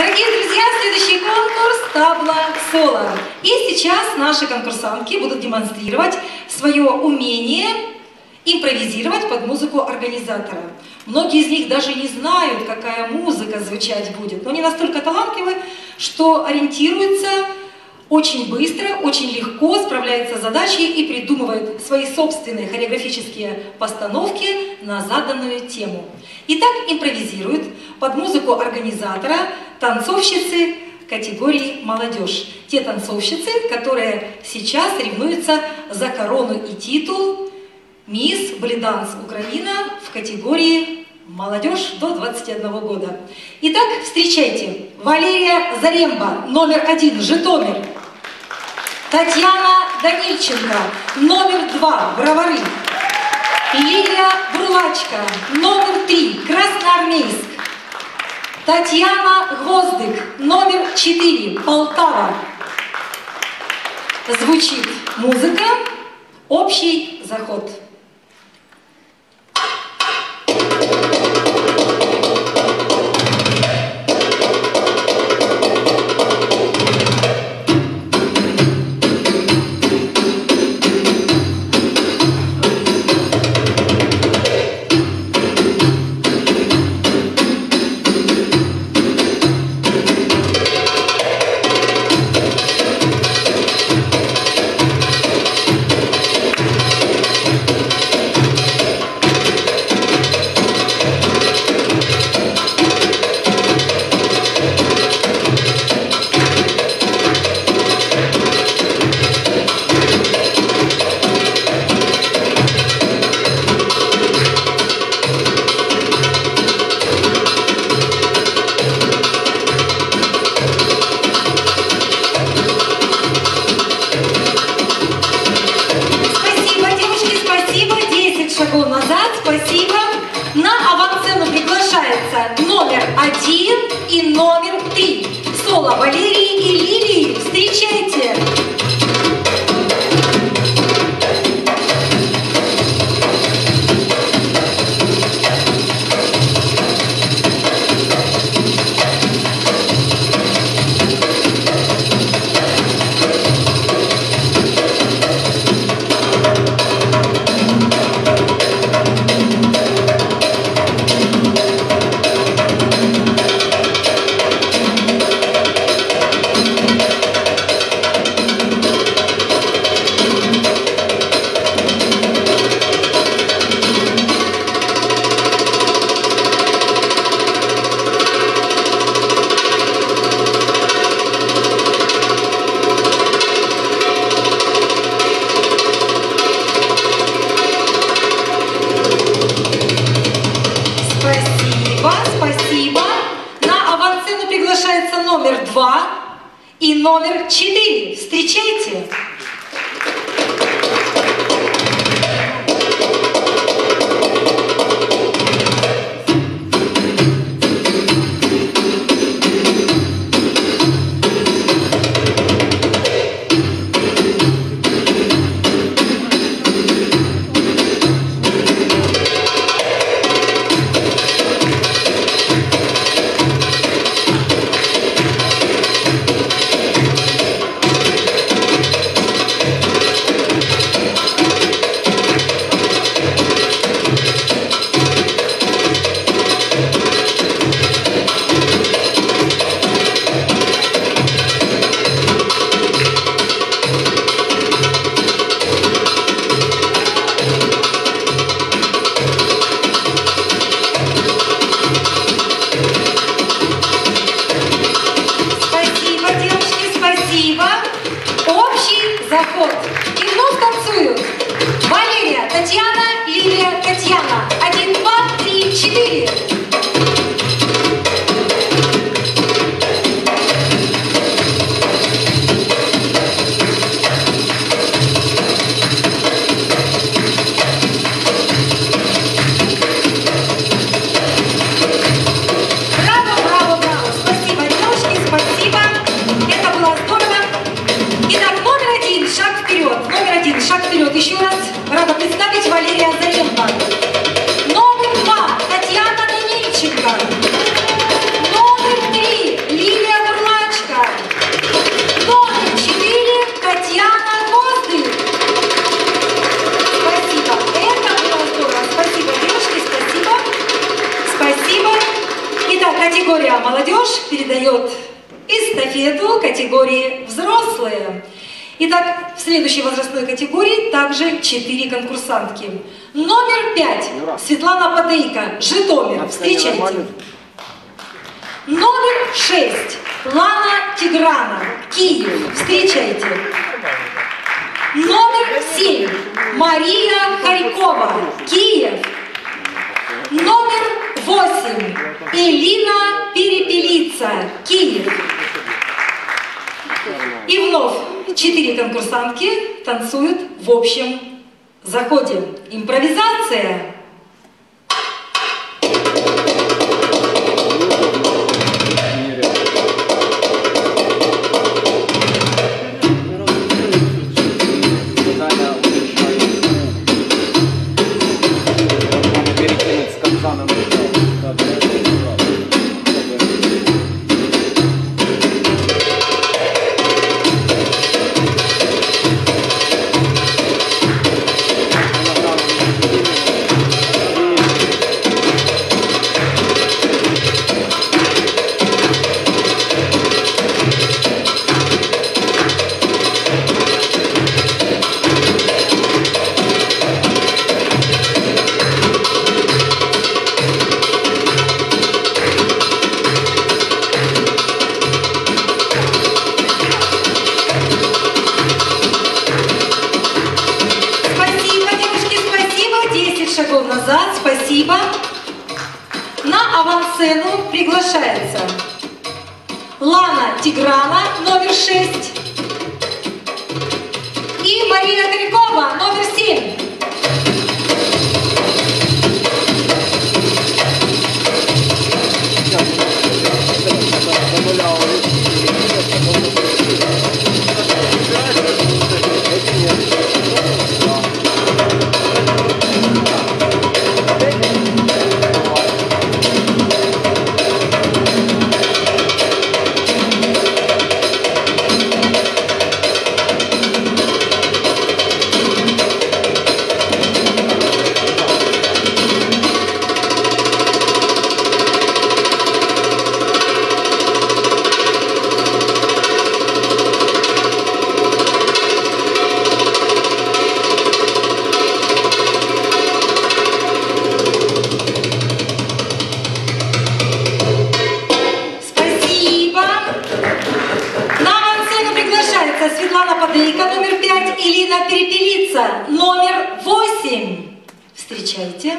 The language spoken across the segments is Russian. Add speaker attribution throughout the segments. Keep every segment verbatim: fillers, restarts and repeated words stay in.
Speaker 1: Дорогие друзья, следующий конкурс «Табла соло». И сейчас наши конкурсантки будут демонстрировать свое умение импровизировать под музыку организатора. Многие из них даже не знают, какая музыка звучать будет, но они настолько талантливы, что ориентируются очень быстро, очень легко, справляются с задачей и придумывают свои собственные хореографические постановки на заданную тему. Итак, импровизируют под музыку организатора танцовщицы категории «Молодежь». Те танцовщицы, которые сейчас соревнуются за корону и титул «Мисс Блиданс Украина» в категории «Молодежь» до двадцати одного года. Итак, встречайте. Валерия Заремба, номер один, Житомир. Татьяна Данильченко, номер два, Бровары. Лилия Бурлачка, номер три, Красноармейск. Татьяна Гвоздык, номер четыре, Полтава. Звучит музыка, общий заход. Назад, спасибо. На авансцену приглашается номер один и номер три. Соло Валерии и Лилии. Встречайте. Спасибо. На авансцену приглашается номер два и номер четыре. Встречайте. молодежь передает эстафету категории взрослые. Итак, в следующей возрастной категории также четыре конкурсантки. Номер пять. Светлана Падейко, Житомир. Встречайте. Номер шесть. Лана Тиграна, Киев. Встречайте. Номер семь. Мария Харькова, Киев. Номер восемь. Элина Перепелица, Киев. И вновь четыре конкурсантки танцуют в общем заходе. Импровизация. Спасибо. На авансцену приглашается Лана Тиграна, номер шесть, и Мария Харькова, номер семь. Светлана Падейко, номер пять, Элина Перепелица, номер восемь. Встречайте.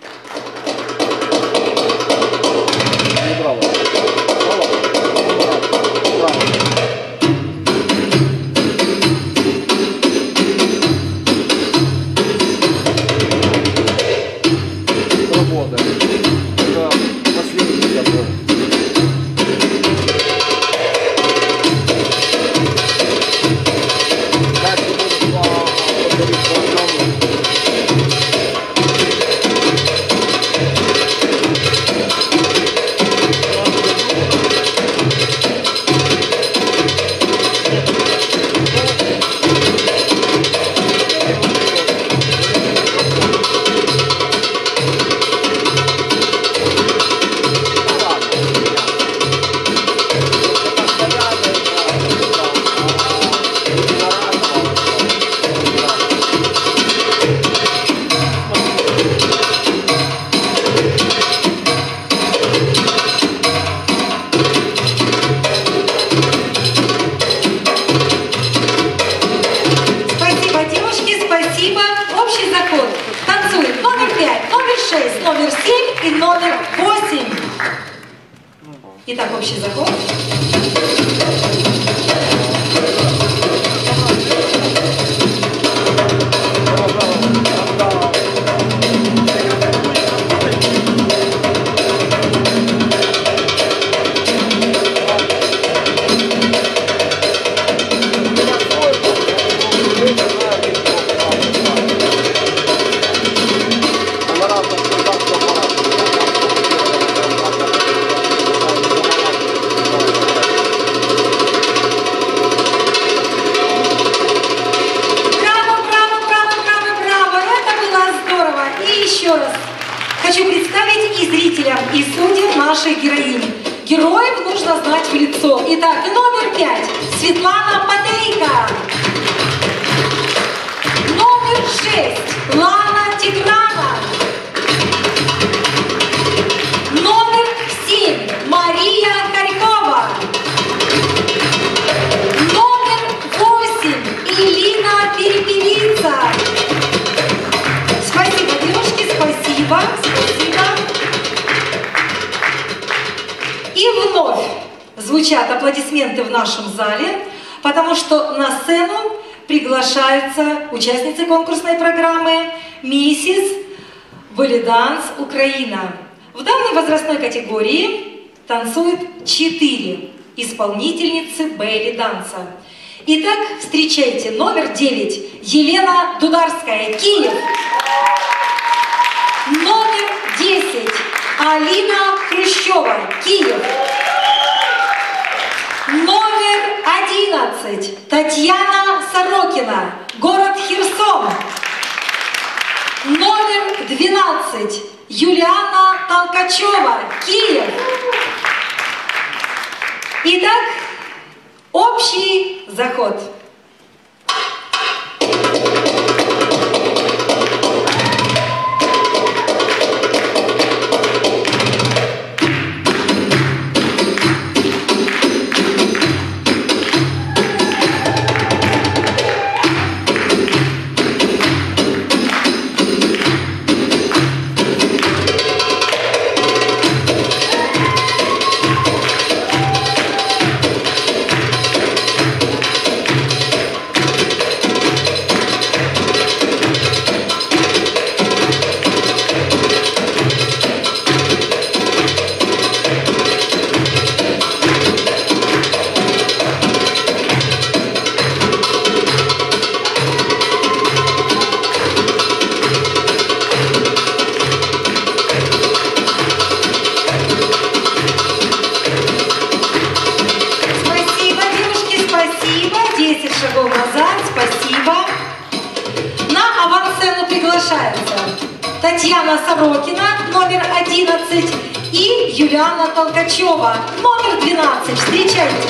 Speaker 1: Номер семь и номер восемь. Итак, общий заход. нужно знать в лицо. Итак, номер пять. Светлана Падейко. Номер шесть. Лана Тиграна. Номер семь. Мария Харькова. Номер восемь. Элина Перепелица. Спасибо, девушки, спасибо, спасибо. И вновь звучат аплодисменты в нашем зале, потому что на сцену приглашаются участницы конкурсной программы «Миссис Belly Dance Украина». В данной возрастной категории танцуют четыре исполнительницы белли-данса. Итак, встречайте номер девять Елена Дударская, Киев. Номер десять Алина Хрущева, Киев. Номер одиннадцать Татьяна Сорокина, город Херсон. Номер двенадцать Юлиана Толкачева, Киев. Итак, общий заход. Татьяна Сорокина, номер одиннадцать, и Юлиана Толкачева, номер двенадцать. Встречайте!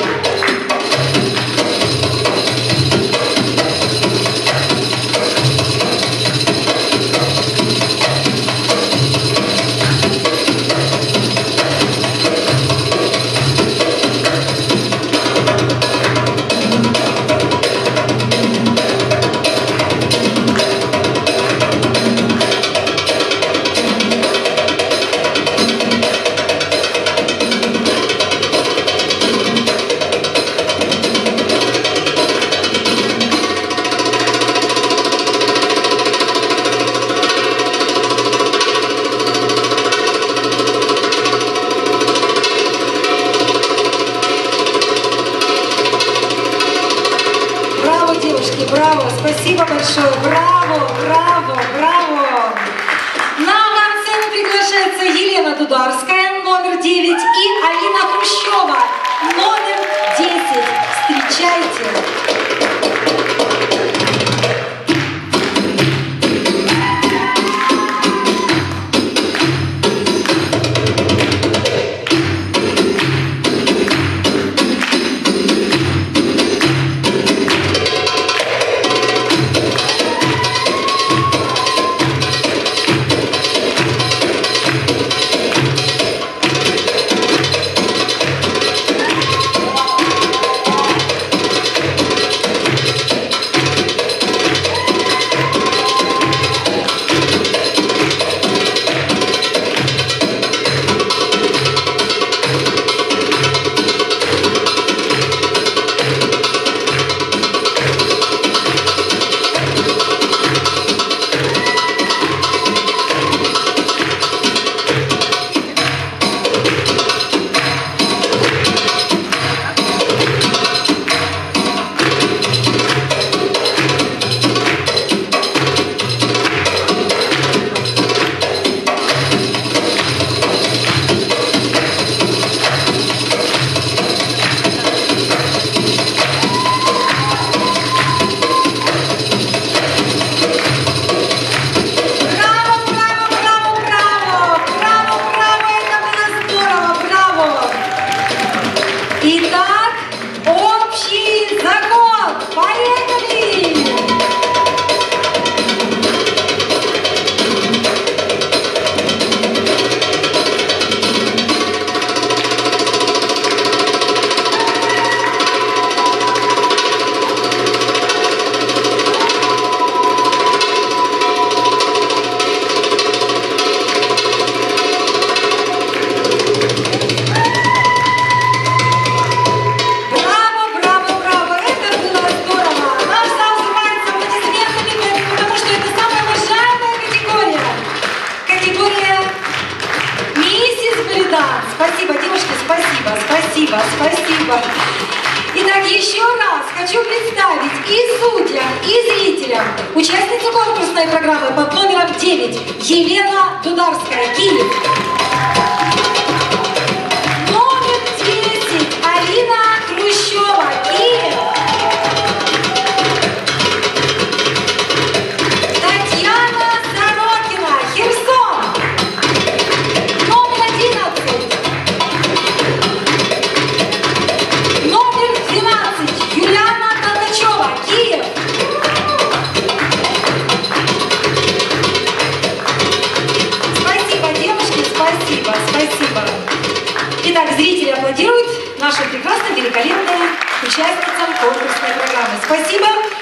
Speaker 1: Браво, спасибо большое, браво, браво, браво. На авансцену приглашается Елена Дударская, номер девять, и Алина Хрущева, номер десять. Встречайте. Итак, общий закон. Поехали! Спасибо, девушки, спасибо, спасибо, спасибо. Итак, еще раз хочу представить и судьям, и зрителям участницу конкурсной программы под номером девять Елена Дударская, Киев. Номер десять Алина Хрущева, Киев. Татьяна Сорокина, Херсон. Номер одиннадцать. Номер двенадцать Юлиана Толкачева, Киев. Спасибо, девушки, спасибо, спасибо. Итак, зрители аплодируют нашим прекрасным, великолепным участницам конкурсной программы. Спасибо.